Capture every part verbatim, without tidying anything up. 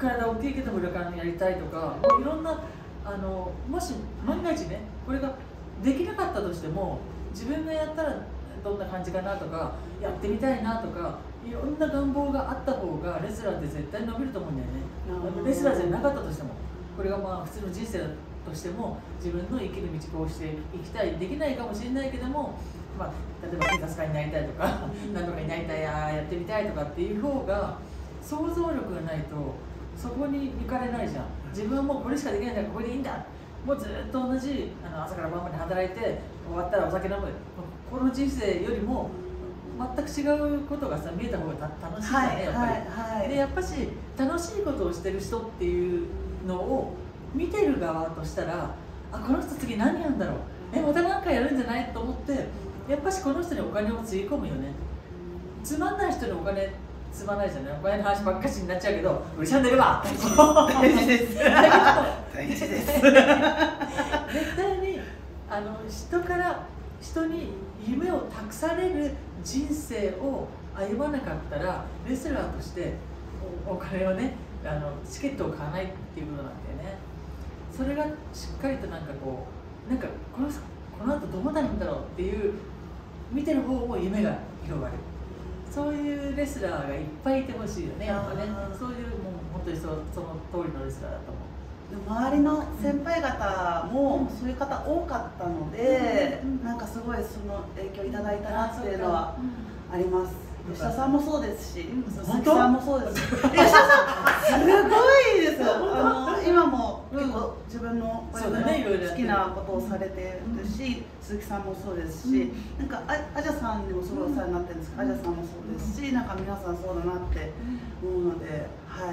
体大きいけども裏からやりたいとか、いろんなあのもし万が一ねこれができなかったとしても自分がやったらどんな感じかなとかやってみたいなとかいろんな願望があった方がレスラーって絶対伸びると思うんだよね。レスラーじゃなかったとしてもこれがまあ普通の人生だとしても自分の生きる道こうしていきたいできないかもしれないけども、まあ、例えば警察官になりたいとか何とかになりたいややってみたいとかっていう方が想像力がないとそこに行かれないじゃん。自分はもうこれしかできないんだからこれでいいんだ、もうずっと同じあの朝から晩まで働いて終わったらお酒飲む、この人生よりも全く違うことがさ見えた方が楽しいんだね、やっぱり、はいはい、でやっぱし楽しいことをしてる人っていうのを見てる側としたら、あこの人次何やるんだろう、えまた何かやるんじゃないと思ってやっぱしこの人にお金をつぎ込むよね。つまんない人にお金つまんないじゃない、お金の話ばっかしになっちゃうけど売りちゃんでれば大事です大事です絶対にあの人から人に夢を託される人生を歩まなかったらレスラーとしてお金をねあのチケットを買わないっていうことなんだよね。それがしっかりとなんかこうなんかこのこの後どうなるんだろうっていう見てる方も夢が広がる、そういうレスラーがいっぱいいてほしいよね、やっぱね。そういうもう本当にそその通りのレスラーだと思う。 周りの先輩方もそういう方多かったので、うん、なんかすごいその影響いただいたなっていうのはあります。吉田さんもそうですし、鈴木さんもそうですし、吉田さんすごいですよ。あの今も結構自分の好きなことをされてるし、鈴木さんもそうですし、なんかアジャさんにもすごいお世話になってるんですけど、アジャさんもそうですし、なんか皆さんそうだなって思うので、はい、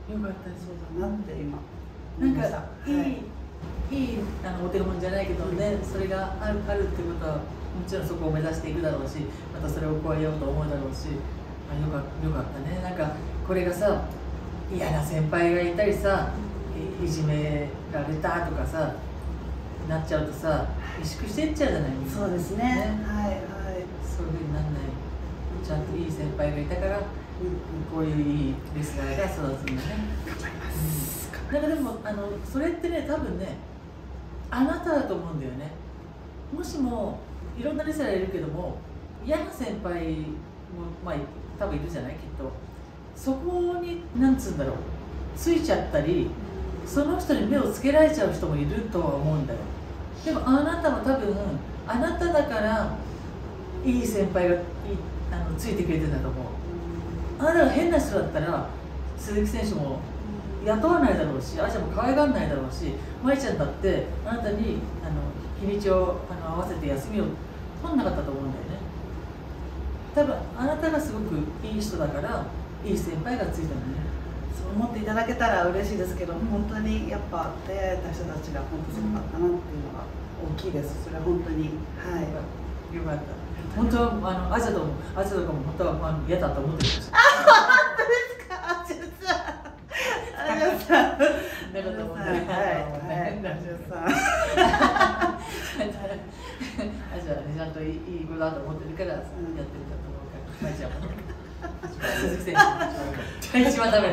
よかったです。 そうだなって今。 なんかいい、はい、いいあのお手本じゃないけどね、それがあるあるってことはもちろんそこを目指していくだろうし、またそれを超えようと思うだろうし、あよかよかったね。なんかこれがさ嫌な先輩がいたりさ、いじめられたとかさなっちゃうとさ萎縮していっちゃうじゃない。 そうですね、ね、はいはい、 そういうふうにならない、ちゃんといい先輩がいたから、うん、こういういいレスラーが育つんだね。 頑張ります、 うん、なんかでもあのそれってね多分ねあなただと思うんだよね。もしもいろんなレスラーいるけども嫌な先輩もまあ多分いるじゃない、きっと。そこになんつうんだろうついちゃったりその人に目をつけられちゃう人もいるとは思うんだよ。でもあなたは多分あなただからいい先輩がいあのついてくれてるんだと思う。あなたが変な人だったら鈴木選手も雇わないだろうし、あーちゃんも可愛がらないだろうし、舞ちゃんだってあなたにあの日にちをあの合わせて休みを取んなかったと思うんだよね。多分あなたがすごくいい人だからいい先輩がついたのね。 そう思っていただけたら嬉しいですけど、本当にやっぱ出会えた人たちが本当すごかったなっていうのが大きいです。それは本当にはいよかった。本当はあのアジャともアジャとかも本当はまあ嫌だと思ってるんです。 あ本当ですか。アジャさんアジャさんだからと思ってる。はいアジャさん。アジャちゃんといい子だと思ってるからやってるんだと思うから。舞ちゃんも。鈴木選手。一番ダメです。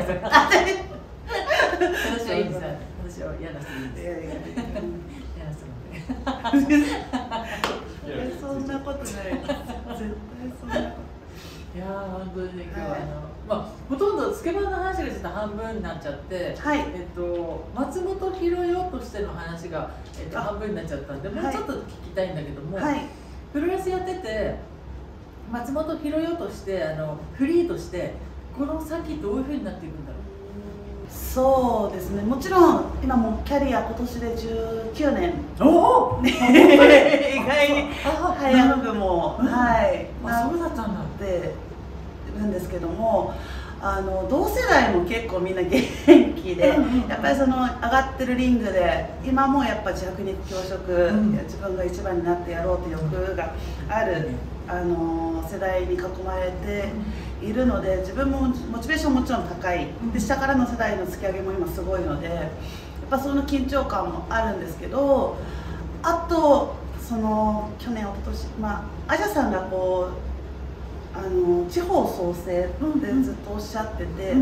私はいいんです。私は嫌な人いいんです。嫌な人なんで。 そんなことない。絶対そんなこと。 いやー本当にね今日はあの、まあほとんどスケバンの話がちょっと半分になっちゃって、はい、えっと松本博代としての話がえっと半分になっちゃったんで、もうちょっと聞きたいんだけども、はい、プロレスやってて松本博代としてあのフリーとしてこの先どういうふうになっていくんだろう。 そうですね、もちろん今もキャリア今年でじゅうきゅうねん。 おお意外に早くも、はい、 あそうだったんだってるんですけども、あの同世代も結構みんな元気で、やっぱりその上がってるリングで今もやっぱ自白熱強食、うん、自分が一番になってやろうという欲がある、うん、あの世代に囲まれているので、自分もモチベーションもちろん高いで、下からの世代の突き上げも今すごいので、やっぱその緊張感もあるんですけど、あとその去年一昨年まあアジャさんがこうあの地方創生ってずっとおっしゃってて、うん、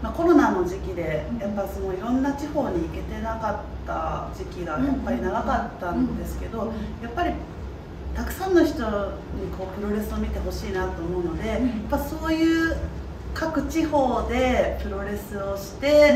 まあ、コロナの時期でやっぱそのいろんな地方に行けてなかった時期がやっぱり長かったんですけど、やっぱりたくさんの人にこうプロレスを見てほしいなと思うので、やっぱそういう各地方でプロレスをして、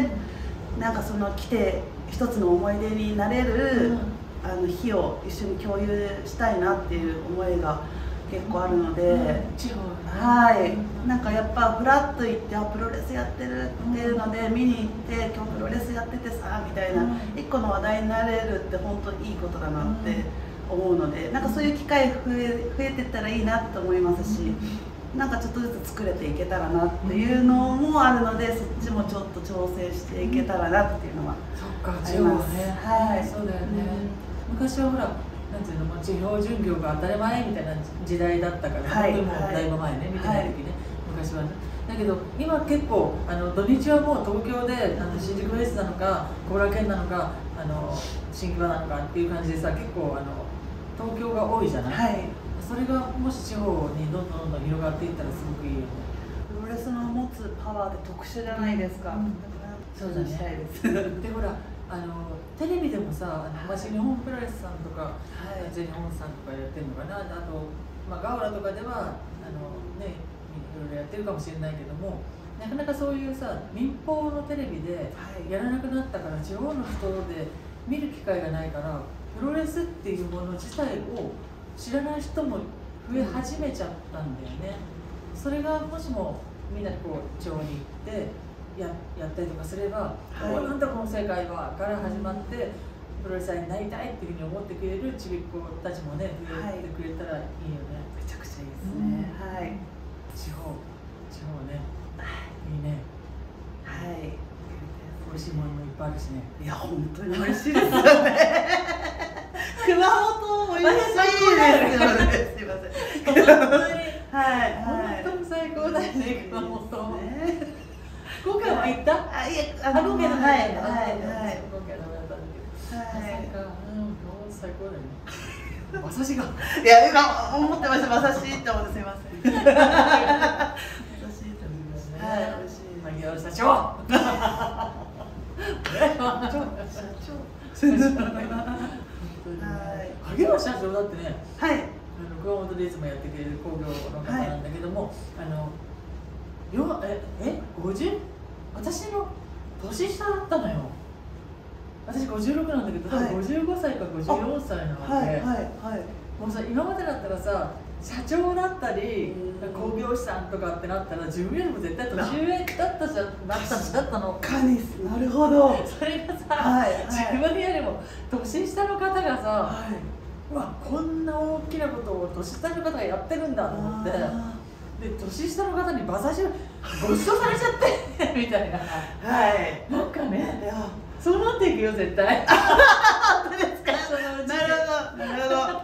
なんかその来て一つの思い出になれる、あの日を一緒に共有したいなっていう思いが結構あるので、はい、なんかやっぱフラッと行ってあプロレスやってるっていうので見に行って今日プロレスやっててさみたいな一個の話題になれるって本当にいいことだなって思うので、なんかそういう機会増え増えてったらいいなと思いますし、なんかちょっとずつ作れていけたらなっていうのもあるので、そっちもちょっと調整していけたらなっていうのはあります。 はい、そうだよね。昔はほらなんていうの、地方巡業が当たり前みたいな時代だったから、はい、本当にもうだいぶ前ね、見てない時ね、昔はね。だけど今結構あの土日はもう東京であの新宿フェスなのか後楽園なのかあの新木場なのかっていう感じでさ、結構あの東京が多いじゃない、はい、それがもし地方にどんどんどんどん広がっていったらすごくいいよね。 プロレスの持つパワーって特殊じゃないですか、うん、だからそうだねでほらあのテレビでもさ、あの、はい、日本プロレスさんとか、はい、全日本さんとかやってるのかな、あと、まあ、ガオラとかではあの、ね、いろいろやってるかもしれないけども、なかなかそういうさ民放のテレビでやらなくなったから、はい、地方の人で見る機会がないから、プロレスっていうもの自体を知らない人も増え始めちゃったんだよね、うん、それがもしもみんなこう地方に行ってや, やったりとかすれば、はい、なんだこの世界はから始まって、うん、プロレスラーになりたいっていうふうに思ってくれるちびっ子たちもね増えてくれたらいいよね、 はい、めちゃくちゃいいですね、うん、はい、 地方地方ね、いいね、 はい、 美味しいものもいっぱいあるしね。 いや本当に美味しいですよね熊本美味しいですよねすいません本当にはい本当に最高だよね熊本ね。今回は行った？ あ、いや、 あの、今回のはい、はい、はい。 今回のやったんだけど。はい。うん、最高だよね。馬刺しが。 いや、今思ってました、馬刺しって思ってすみません。馬刺しってね。はい、美味しい。 萩原社長。社長。社長。はい。萩原社長だってね。 はい。あの熊本でいつもやってくれる工業の方なんだけども、あの。よええごじゅう私の年下だったのよ。私ごじゅうろくなんだけど、はい、ごじゅうごさいかごじゅうよんさいなので、はいはいはい、もうさ今までだったらさ社長だったり工業士さんとかってなったら自分よりも絶対年上だったじゃなっただったの。 かになるほど。 それがさ、はいはい、自分よりも年下の方がさ、はい、うわこんな大きなことを年下の方がやってるんだと思って。で年下の方に馬刺しをご馳走されちゃってみたいな、はい、なんかね、そうなっていくよ絶対。 本当ですか？そのうちなるほどなるほど。はい。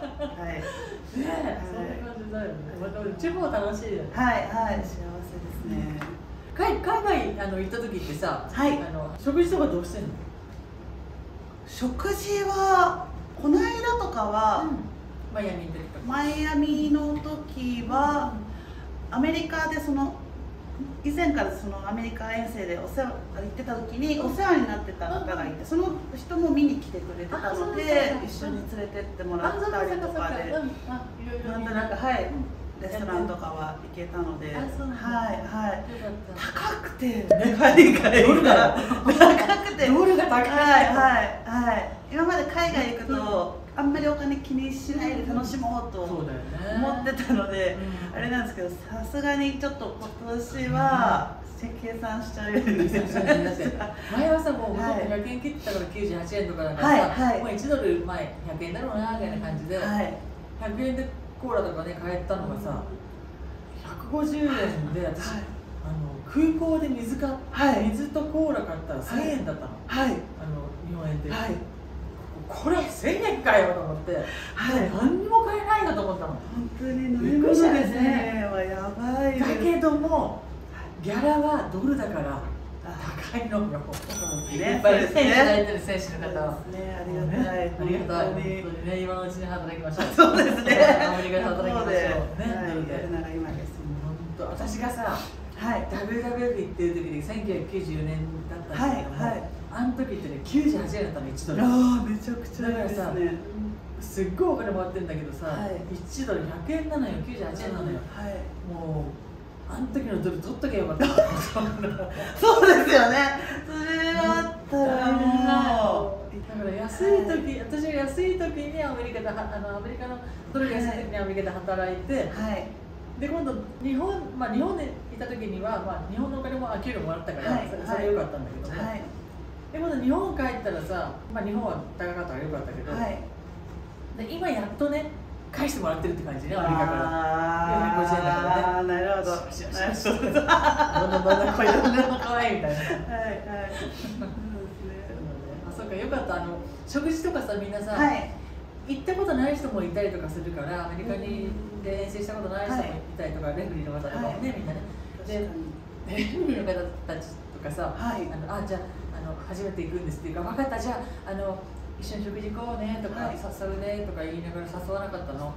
ねえ、そんな感じだよね。また地方楽しいよね。 はいはい、幸せですね。 海海外あの行った時ってさ、はい、あの食事とかどうしてんの？ 食事はこの間とかは、 うん、マイアミの時とか。 マイアミの時は。アメリカでその以前からそのアメリカ遠征でお世話行ってた時にお世話になってた方がいて、その人も見に来てくれてたので一緒に連れてってもらったりとかで、なんとなくはいレストランとかは行けたので、はいはい高くて海外が高くてドルが高い、 はいはいはい、今まで海外行くとあんまりお金気にしないで楽しもうと思ってたので、あれなんですけど、さすがにちょっと今年は計算しちゃうようになって前はさ、もうひゃくえん切ってたからきゅうじゅうはちえんとかだからさ、もういちドル前ひゃくえんだろうなみたいな感じで、ひゃくえんでコーラとかね買えたのがさひゃくごじゅうえんで、私あの空港で水か水とコーラ買ったらせんえんだったの、あの日本円で。これせんえんかよと思って、はい、何にも買えないなと思ったの。 本当に飲み物ですね。はやばい。 だけどもギャラはドルだから高いのよ。いっぱい選手いただいてる選手の方は。 ね、ありがたい。ありがたい。本当にね、今のうちに働きましょう。 そうですね。 アメリカで働きましょう。ね、 やるなら今です。 本当、私がさ、 はい、 ダブリューダブリューエフ 行ってる時にせんきゅうひゃくきゅうじゅうよねんだったんだけども、はいはい、あの時ってねきゅうじゅうはちえんだったのいちドル。 ああめちゃくちゃいいですね。 すっごいお金もらってるんだけどさ、はい、いちドルひゃくえんなのよ、きゅうじゅうはちえんなのよ、はい、もうあの時のドル取っとけばよかったそうですよね、それがあったらもうだから安い時、はい、私が安い時にアメリカであのアメリカのドルが安い時にアメリカで働いて、はい、で今度日本、まあ、日本でいた時には、まあ、日本のお金も給料もらったから、はい、それは良かったんだけども、はい、で今度日本帰ったらさ、まあ、日本は高かったから良かったけど、はい、で今やっとね返してもらってるって感じね、アメリカからよんひゃくごじゅうえんだからね。 ああなるほど、 シュシュシュシュどんどんどんどんこういうの可愛いみたいな。はいはいあ、そうか、よかった。あの食事とかさ、みんなさ、はい、行ったことない人もいたりとかするから、アメリカにで遠征したことない人もいたりとか、はい、レフリーの方とかもね、はい、みんなね。で、レフリーの方たちとかさ、はい、あのあじゃあ、あの初めて行くんですっていうか、分かった、じゃあ、あの一緒に食事行こうねとか、はい、誘うねとか言いながら誘わなかったの。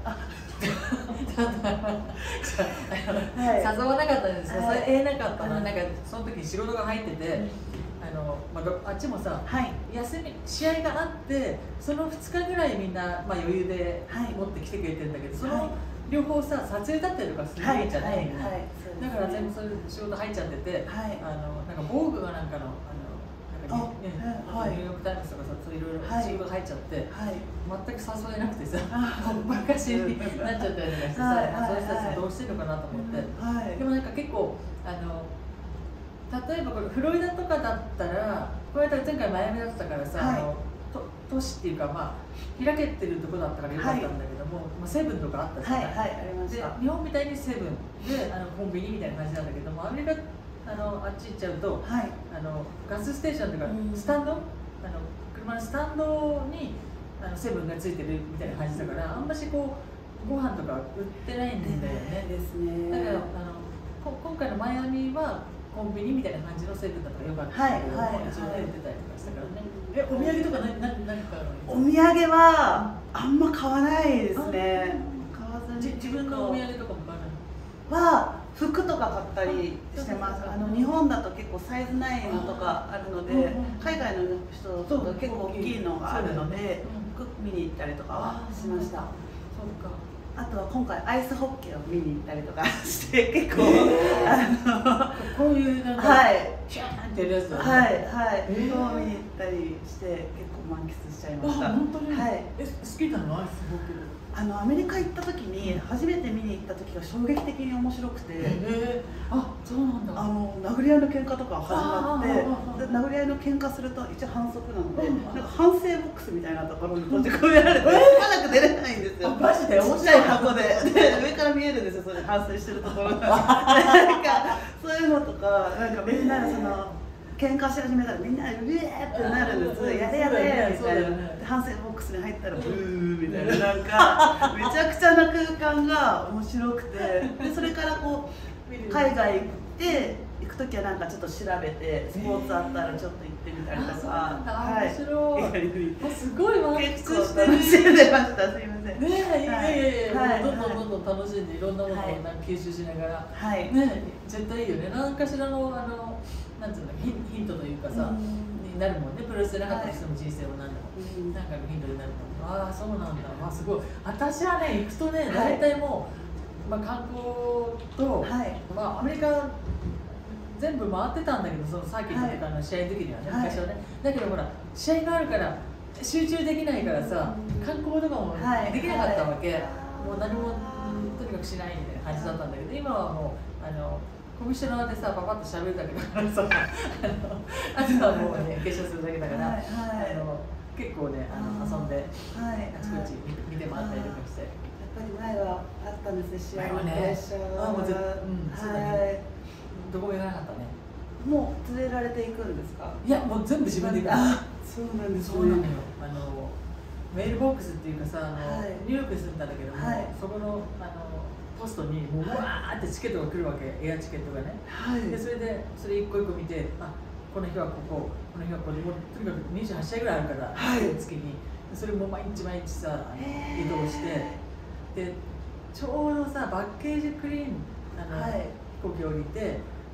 はい、誘わなかったんですよ、はい、誘えなかったのは、なんかその時に仕事が入ってて、あのまあ、あっちもさ、はい、休み試合があってそのふつかぐらいみんな、まあ、余裕で持ってきてくれてるんだけど、その両方さ撮影だったりとかするんじゃない、だから全部そういう仕事入っちゃってて、はい、あのなんか防具がなんかのニューヨークタイムズとかさ、そういろいろ仕事入っちゃって、はい、全く誘えなくてさ、バカしになっちゃったりとかしてさ、そういう人たちどうしてるのかなと思って、はい、でもなんか結構あの例えばこれフロリダとかだったら、これ前回マイアミだったからさ、はい、あのと都市っていうか、まあ開けてるとこだったからよかったんだけども、はい、まあ、セブンとかあったじゃない、はいはい、ありました。で日本みたいにセブンであのコンビニみたいな感じなんだけども、アメリカあのあっち行っちゃうと、はい、あのガスステーションとかスタンド、あの車のスタンドにあのセブンがついてるみたいな感じだから、あんましこうご飯とか売ってないんだよね。ですね。だからあのこ今回のマイアミはコンビニみたいな感じのセブンだったらよかったけど、はいはい、一応売ってたりとかしたからね。え、お土産とか何何何かお土産はあんま買わないですね。買わずに自分のお土産とかも買わないは。服とか買ったりしてます。あの日本だと結構サイズないのとかあるので、海外の人と結構大きいのがあるので、服見に行ったりとかはしました。そうか。あとは今回アイスホッケーを見に行ったりとかして結構、えー、あのこういうなんか、はい、シャーンってやるやつだね。はいはい。 えー、を見に行ったりして結構満喫しちゃいました。 本当に。はい。え、好きなのアイスホッケー。 あのアメリカ行った時に初めて見に行った時が衝撃的に面白くて、えー、あそうなんだ。あの殴り合いの喧嘩とか始まって、殴り合いの喧嘩すると一応反則なので、なんか反省ボックスみたいなところに閉じ込められて、早く出れないんですよ。 マジで面白い箱で、で上から見えるんですよ、それ反省してるところが。なんかそういうのとか、なんかみんなその。喧嘩し始めたらみんなでうえーってなるんです。やれやれみたいな。反省ボックスに入ったらブーみたいな、なんかめちゃくちゃな空間が面白くて、でそれからこう海外行って行く時はなんかちょっと調べてスポーツあったらちょっと行ってみたりとか。 はい。面白い。すごい満喫して楽しんでました。すみません。 ねえ、いやいやいや、どんどんどんどん楽しんでいろんなものを吸収しながら、ね絶対いいよね。何かしらのあのなんていうのヒントというかさ、になるもんね。プロレスでなかった人の人生も何でもなんかのヒントになるもん。ああそうなんだ。まあすごい。私はね行くとね大体もうまあ観光とまあアメリカ全部回ってたんだけど、そのサーキットとかの試合の時にはね昔はね。だけどほら試合があるから集中できないからさ、観光とかもできなかったわけ。もう何もとにかくしないみたいな感じだったんだけど、今はもうあの。コミッショナーでさ、パパッと喋るだけだからさ、あとはもうね、化粧するだけだから、はいはい、あの結構ね、あの遊んで、はい、あちこち見て回ったりとかして。やっぱり前はあったんですね、試合のプレッシャーは。 あ、もうぜ、うん、そうだね。どこも行かなかったね。 もう連れられていくんですか？ いや、もう全部自分で行く。 あ、そうなんですね。 そうなのよ。あのメールボックスっていうかさ、あの、はい、ニューヨークに住んだんだけども、はい、そこのあのポストにもうわーってチケットが来るわけ、エアチケットがね、はい、でそれでそれ一個一個見て、あこの日はここ、この日はこれ、もうとにかくにじゅうはち試合ぐらいあるから、はい、月にそれも毎日毎日さ移動して、でちょうどさバッケージクリーンあの、はい、飛行機降りて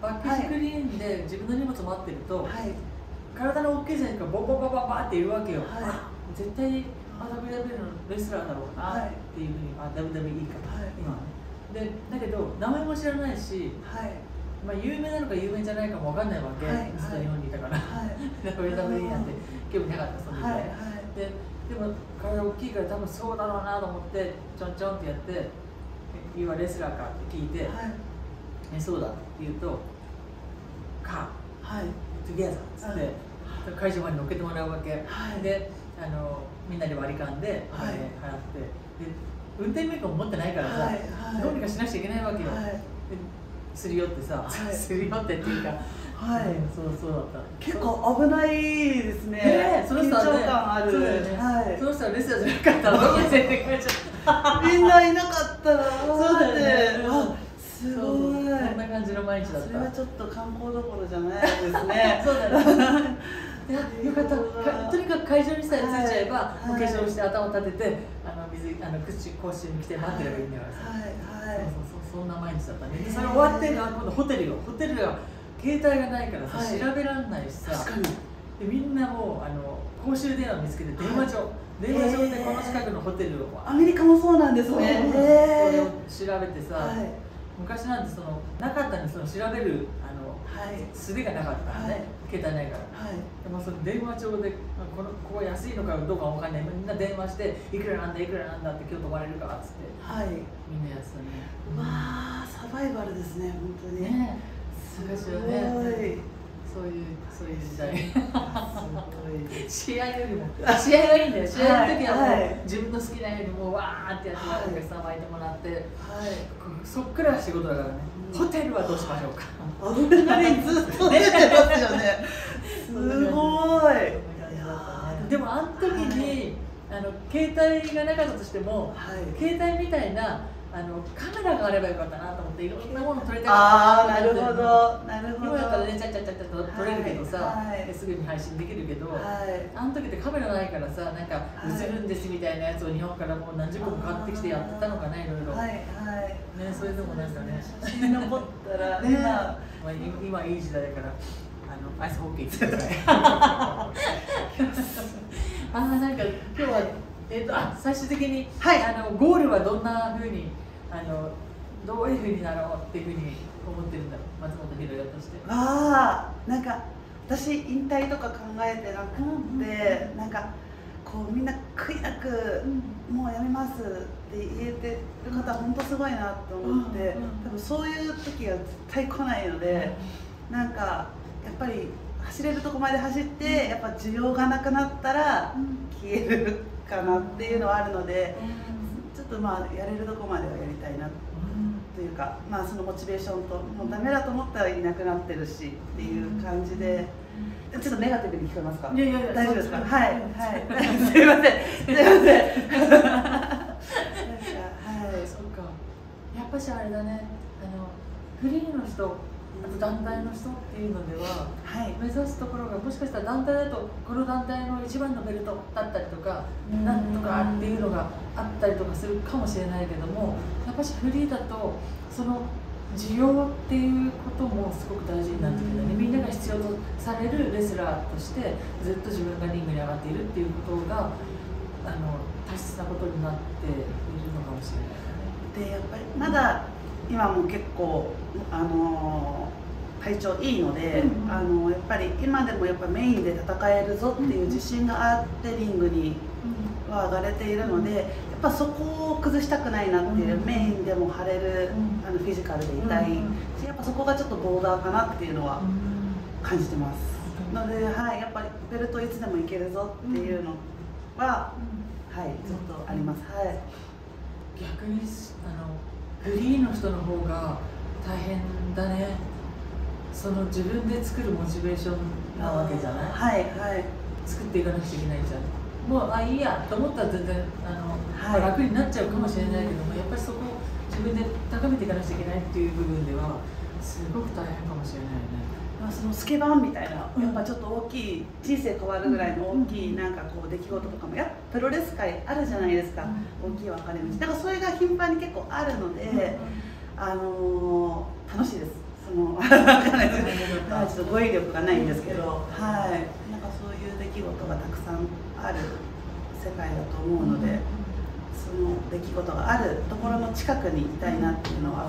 バックスクリーンで自分の荷物待ってると、 はい、 体の大きい選手がボボボボバって言うわけよ、 はい、 あ絶対あ ダブリューダブリュー のレスラーだろうなっていうふうに、はい、あ ダブリューダブリューイー か、はい、今はねでだけど名前も知らないし、はい、まあ有名なのか有名じゃないかも分かんないわけ、はい、ずっと日本にいたから、はい、ダブリューダブリューイー なんて興味なかったその時代、はいはい、ででも体大きいから多分そうだろうなと思ってちょんちょんってやって「Youはレスラーか?」って聞いて「はい、えそうだ」って言うと「か」はい、「トゥギャザー」っつって、はい、会場まで乗っけてもらうわけ、はい、であのみんなで割り勘でお金払って、はい、で運転免許も持ってないからさ、はいはい、どうにかしなくちゃいけないわけよ、はい、すり寄ってさ、はい、すり寄ってっていうかはい、そうそうだった。 結構危ないですね。ね、 その人はね、 緊張感ある。 そうだよね。はい、その人はレスラーじゃなかったらどこに連れて帰っちゃった。 みんないなかったら。 そうだよね。 あ、すごい。そんな感じの毎日だった。 それはちょっと観光どころじゃないですね。 そうだね。よかった。とにかく会場にさえ着いちゃえば、お化粧して頭を立てて、あの水あの口講習に来て待ってればいいんだからさ。はいはい。そうそうそう、そんな毎日だったね。でそれ終わって今度ホテルよ。ホテルが携帯がないからさ、はい、調べらんないしさ、確かにでみんなもうあの公衆電話見つけて電話帳、はい、電話帳でこの近くのホテルをアメリカもそうなんですね。 それを調べてさ、はい、昔なんてそのなかったのにその調べるあの、はい、素手がなかったからね、はい、携帯ないから、はい、でもその電話帳でこのここ安いのかどうかわかんない、みんな電話していくらなんだいくらなんだって今日泊まれるかっつって、はい、みんなやってたね。 わあ、サバイバルですね本当に。ね、 昔はね、そういうそういう時代。試合よりも試合はいいんだよ。試合の時はもう自分の好きなようにもうわーってやってお客さん巻いてもらって、そっから仕事だからね。ホテルはどうしましょうか。 アドレナリンずっと出てますよね。すごい。 でもあの時にあの携帯がなかったとしても、携帯みたいなあのカメラがあればよかったなと思って、いろんなもの撮れたかったなと思って。ああ、なるほど、なるほど。 今だったらね、ちゃっちゃっちゃっちゃと撮れるけどさ、はい、すぐに配信できるけど、はい、あの時ってカメラないからさ、なんか映るんですみたいなやつを日本からもう何十個も買ってきてやってたのかな、いろいろ。はいはい。ね、それでもなんかね、 写真残ったらね、まあ今いい時代だから、あのアイスホッケー行ってください。ああ、なんか今日はえっとあ最終的に、はい、あのゴールはどんな風にあのどういう風になろうっていう風に思ってるんだろう、松本博代として。 ああ、なんか私引退とか考えてなくて、うんうん、なんかこうみんな悔いなく、うん、もうやめますって言えてる方本当すごいなと思って、うんうん、多分そういう時が絶対来ないので、うん、なんかやっぱり走れるとこまで走って、うん、やっぱ需要がなくなったら消えるかなっていうのはあるので、うん、ちょっとまあやれるとこまではやりたいなというか、まあそのモチベーションともうダメだと思ったらいなくなってるしっていう感じで。ちょっとネガティブに聞こえますか？ いやいやいや、 大丈夫ですか？はいはい。すいませんすいません。なんかはい。 そっか。やっぱしあれだね。あのフリーの人、あと団体の人っていうのでは、はい、目指すところがもしかしたら団体だとこの団体の一番のベルトだったりとか、なんとかっていうのがあったりとかするかもしれないけども、やっぱしフリーだとその需要っていうこともすごく大事になってくるね。みんなが必要とされるレスラーとしてずっと自分がリングに上がっているっていうことがあの大切なことになっているのかもしれないね。 でやっぱりまだ今も結構あの体調いいので、うん、あのやっぱり今でもやっぱメインで戦えるぞっていう自信があってリングには上がれているので、やっぱそこを崩したくないなっていう、うん、メインでも張れる、うん、あのフィジカルでいたい、うん、やっぱそこがちょっとボーダーかなっていうのは感じてます、うん、ので、はい、やっぱりベルトいつでもいけるぞっていうのは、うん、はい、ずっとあります、はい、 逆にあのフリーの人の方が大変だね。その自分で作るモチベーションなわけじゃない。はいはい。作っていかなくちゃいけないじゃん。もうあいいやと思ったら全然あの、はい、楽になっちゃうかもしれないけども、やっぱりそこを自分で高めていかなくちゃいけないっていう部分ではすごく大変かもしれないよね。 まあそのスケバンみたいな、うん、やっぱちょっと大きい人生変わるぐらいの大きいなんかこう出来事とかもやっぱプロレス界あるじゃないですか、うん、大きい分かれ道だからそれが頻繁に結構あるので、うん、あのー、楽しいです。そそのわかんないです、はい、ちょっと語彙力がないんですけど、はい、なんかそういう出来事がたくさんある世界だと思うので、その出来事があるところの近くにいたいなっていうのは、はい。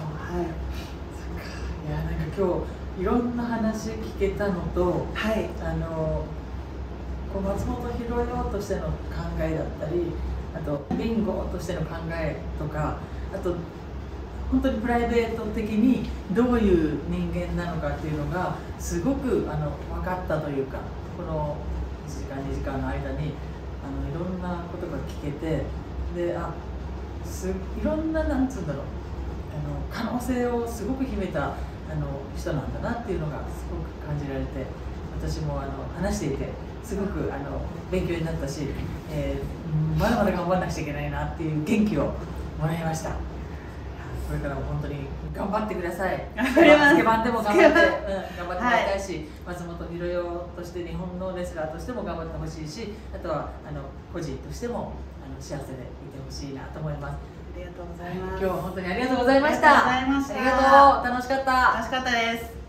いや、なんか今日いろんな話聞けたのと、 はい、 あのこう松本博代としての考えだったり、あとビンゴとしての考えとか、あと本当にプライベート的にどういう人間なのかっていうのがすごくあの分かったというか、このいちじかんにじかんの間にあのいろんなことが聞けて、で、あすいろんな、なんつうんだろう、あの可能性をすごく秘めたあの人なんだなっていうのがすごく感じられて、私もあの話していてすごくあの勉強になったし、えー、まだまだ頑張らなくちゃいけないなっていう元気をもらいました。これからも本当に頑張ってください。スケバンでも頑張って、うん、頑張ってもらいたいし、はい、松本博代として日本のレスラーとしても頑張ってほしいし、あとはあの個人としてもあの幸せでいてほしいなと思います。 ありがとうございます。 今日は本当にありがとうございました。 ありがとうございました。 ありがとう、楽しかった。 楽しかったです。